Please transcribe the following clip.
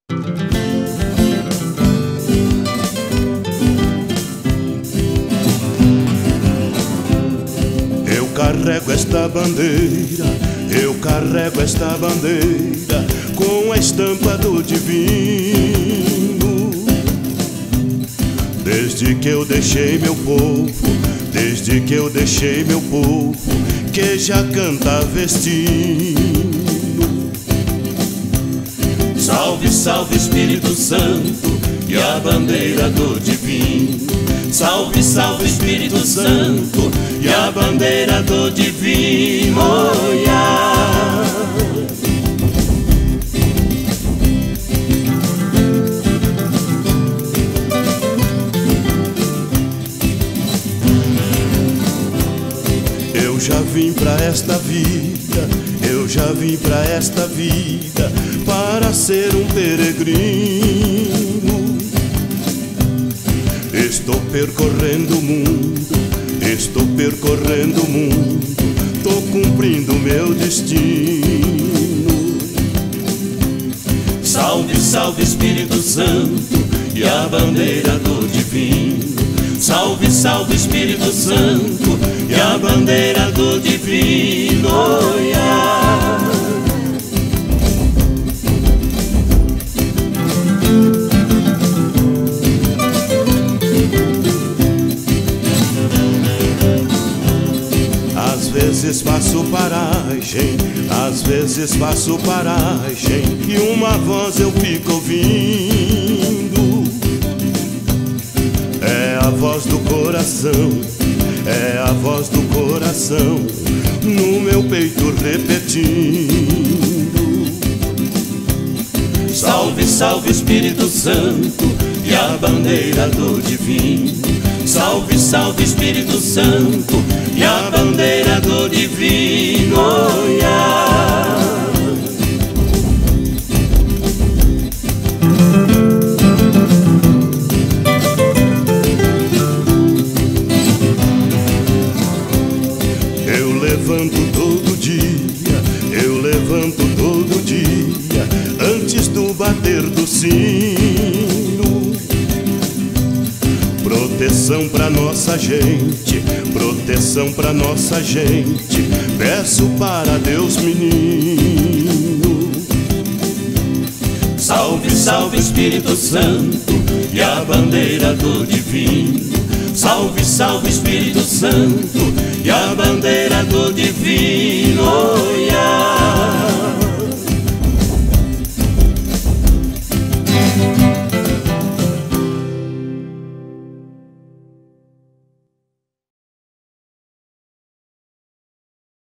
Eu carrego esta bandeira, eu carrego esta bandeira com a estampa do divino. Desde que eu deixei meu povo, desde que eu deixei meu povo, que já canta vestino. Salve, salve Espírito Santo e a bandeira do divino. Salve, salve Espírito Santo e a bandeira do divino. Oh, yeah. Eu já vim pra esta vida, eu já vim pra esta vida para ser um peregrino. Estou percorrendo o mundo, estou percorrendo o mundo, tô cumprindo meu destino. Salve, salve Espírito Santo e a bandeira do divino. Salve, salve Espírito Santo e a bandeira do divino. Oh, yeah. Às vezes faço paragem, às vezes faço paragem, e uma voz eu fico ouvindo. É a voz do coração, é a voz do coração no meu peito repetindo. Salve, salve Espírito Santo e a bandeira do divino. Salve, salve Espírito Santo e a bandeira do divino. Oh, yeah. Eu levanto todo dia, eu levanto todo dia, antes do bater do sino. Proteção pra nossa gente, proteção pra nossa gente, peço para Deus menino. Salve, salve Espírito Santo e a bandeira do divino. Salve, salve Espírito Santo e a bandeira do divino. Oh, yeah.